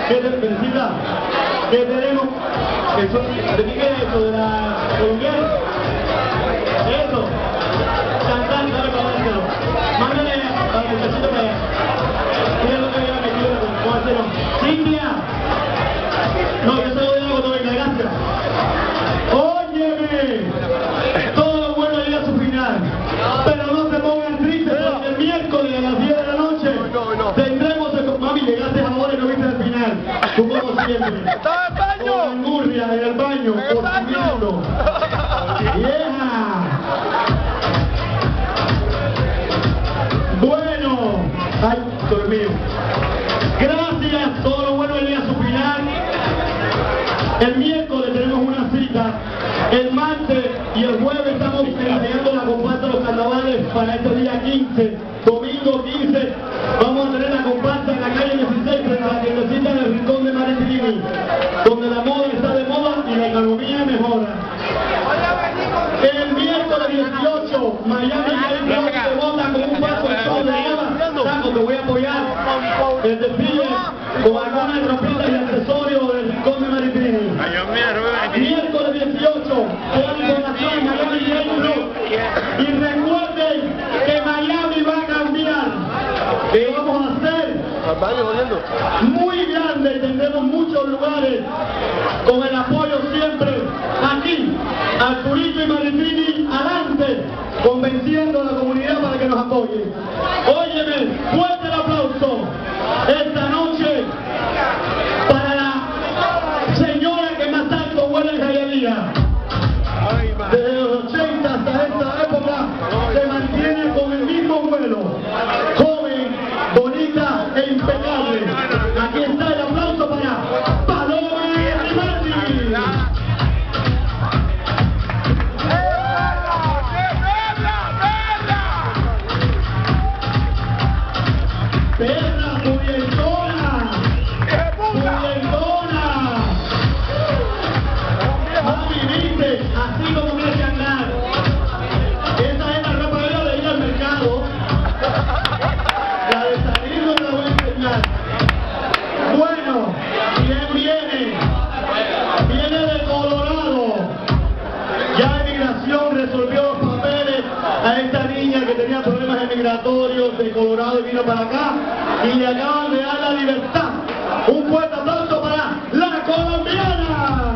¿Qué te felicita? ¿Qué tenemos? Eso, ¿de qué es eso? ¿De la colombiana? Eso. Cantar, dale para dárselo. Mándale al muchachito para allá. ¿Qué es lo que había metido con hacerlo? ¡Cintia! No, yo se lo digo cuando venga, gracias. ¡Óyeme! Todo lo bueno llega a su final. Pero no se pongan tristes porque el miércoles a las 10 de la noche tendremos el... Mami, llegaste ahora y no viste el final. Tú como siempre. ¡Estaba en el baño! Con angurria en el baño, consumiendo. ¡Vieja! Bueno. Ay, dormido. Gracias. Todo lo bueno llega a su final. El miércoles tenemos una cita. El martes y el jueves estamos enseñando la comparsa de los carnavales para este día 15. Domingo 15 vamos a tener la comparsa en la calle 16 frente a la tiendecita del Rincón de Maritini, donde la moda está de moda y la economía mejora. El miércoles 18, Miami se monta con un paso de sol de moda. Saco, te voy a apoyar el desfile con algunas ropitas y accesorios del Rincón de Maritini. Miércoles 18, toda la información en Miami y recuerden que Miami va a cambiar. ¿Qué vamos a hacer? Muy grande y tendremos muchos lugares con el apoyo siempre aquí, Arturito y Maritini, adelante, convenciendo a la comunidad para que nos apoye. Óyeme, fuerte el aplauso esta noche para la señora que más alto huele en Jayalía. Desde los 80 hasta esta época se mantiene con el mismo vuelo, joven, bonita e impecable. Aquí está el aplauso para Paloma Rimardi. Perra, puyentona, puyentona. Mami, viste, así como me hace andar. Esa es la ropa de ir al mercado. La de salir no la voy a enseñar. Bueno, ¿quién viene? Viene de Colorado. Ya Migración resolvió los papeles a esta niña que tenía problemas migratorios de Colorado y vino para acá y le acaban de dar la libertad. Un fuerte aplauso para la colombiana.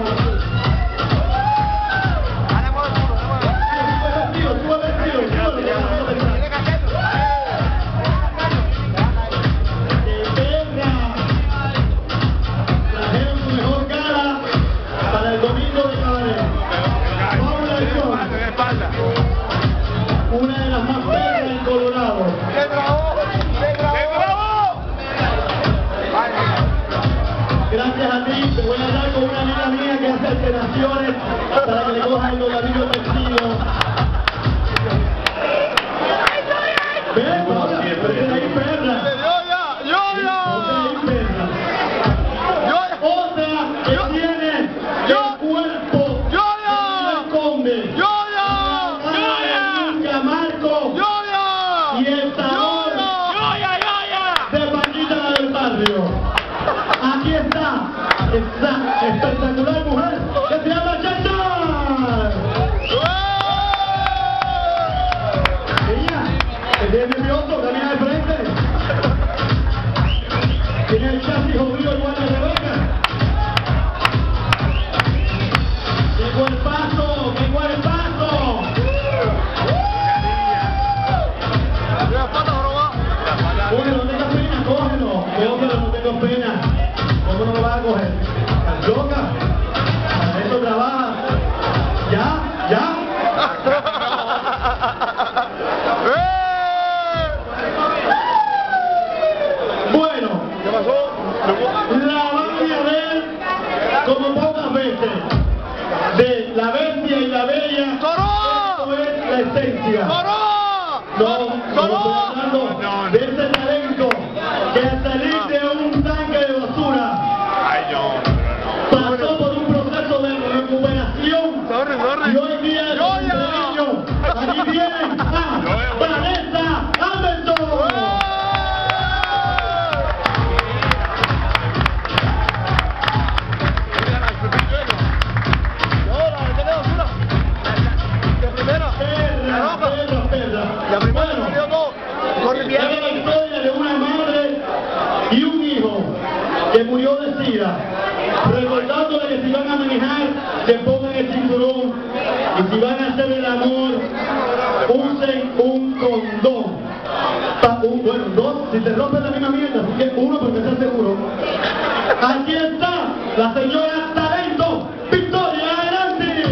Una de las más bellas en Colorado. ¡Qué bravo! Gracias a ti, te voy a hablar con una amiga mía que hace alteraciones para que le cojan los ladrillos vestidos. ¿Ven? Ponte ahí, perra. Ponte ahí, perra. Otra que tiene el cuerpo que esconde. Y el sabor de Paquita la del barrio. Aquí está esta espectacular mujer que se llama Chacha. Ella, que tiene nervioso, camina de frente. Tiene el chasis jodido igual de Rebeca. Llegó el paso, llegó el paso. Bueno, no tengas pena, cógelo. Cógelo, no tengo pena. ¿Cómo no lo vas a coger? ¿Estás loca? Para eso trabaja. ¿Ya? Bueno, ¿Qué pasó? la van a ver como pocas veces. De la bestia y la bella. Esto es la esencia. No estoy hablando de ese talento que al salir de un tanque de basura pasó por un proceso de recuperación y hoy día es un niño. Aquí vienen a Vanessa Anderson. que murió de sida, recordándole que si van a manejar, se pongan el cinturón, y si van a hacer el amor, usen un condón. Bueno, dos, si te rompes la misma mierda, así que uno porque estás seguro. Aquí está la señora Talento, Victoria, adelante.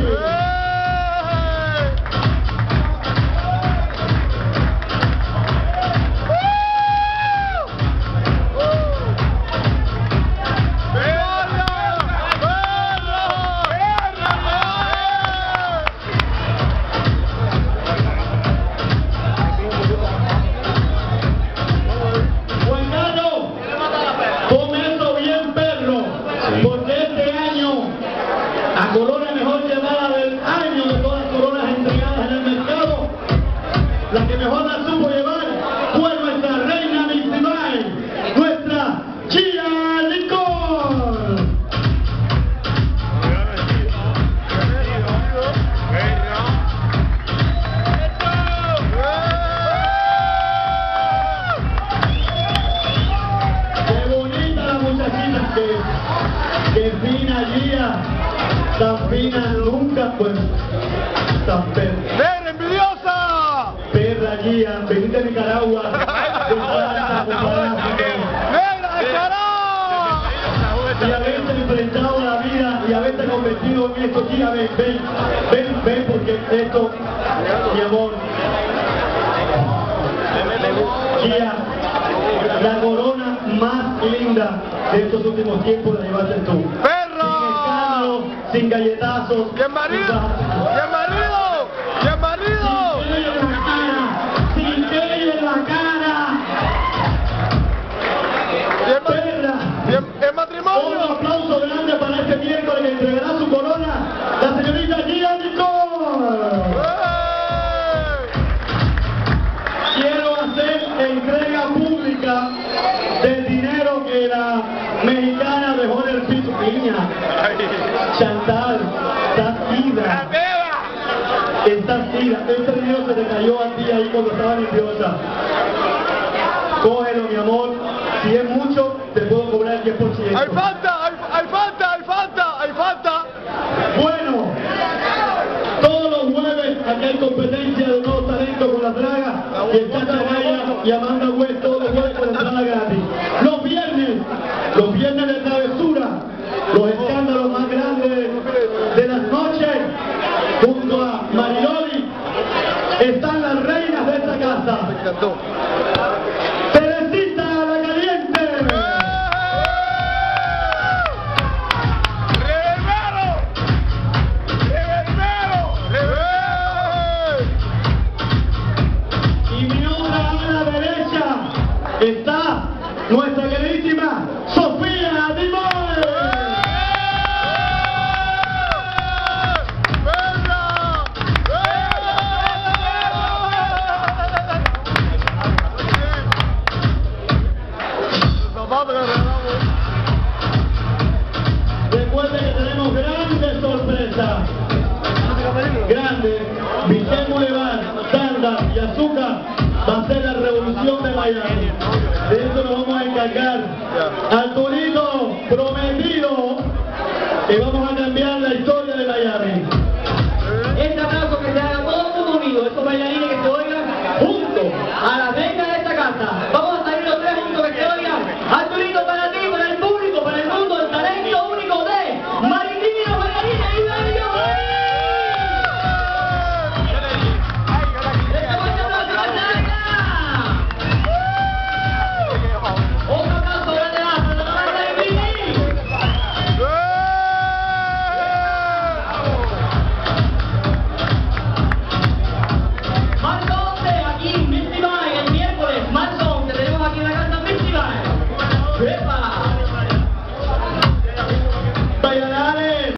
Porque este año, la corona mejor llevada del año de todas las coronas entregadas en el mercado, la que mejor la supo llevar fue nuestra reina Miss Divine, nuestra Gia Nicole. Qué bonita la muchachita que fina Gia, tan fina nunca, pues, tan perra. ¡Ven, envidiosa! Perra Gia, veniste a Nicaragua, ¡Negra, descarada! y haberte enfrentado a la vida y haberte convertido en esto. Gia, ven, porque esto, mi amor, Gia, la corona más linda de estos últimos tiempos la llevaste tú. ¡Perra! Sin escándalo, sin galletazos. ¡Y el marido! ¡Y el marido! ¡Y el marido! Sin pelo en la cara. ¡Y el marido! Perra. ¡Y el matrimonio! Un aplauso grande para este miércoles que entregará su corona, la señorita Gia Nicole. Quiero hacer entrega pública del dinero que la mexicana dejó en el piso. Niña, Chantal, estás ida. Estás ida. Este dinero se te cayó a ti ahí cuando estaba nerviosa. Cógelo, mi amor. Si es mucho, te puedo cobrar el 10%. ¡Hay falta! ¡Hay falta! ¡Hay falta! ¡Hay falta! Bueno, todos los jueves aquí hay competencia de nuevos talentos con la draga y el Chacha Raya y Amanda West todos los jueves con entrada gratis. Los viernes de travesura, los escándalos más grandes de las noches, junto a Mariloli, están las reinas de esta casa. Me encantó. Teresita la Caliente. Y mi otra a la derecha está nuestra queridísima Sofía Dimol. Recuerden que tenemos grandes sorpresas. Grande, Villel Boulevard, Sanda y Azúcar va a ser la revolución de Miami. De eso nos vamos a encargar. Arturito prometido que vamos a cambiar la historia de Miami.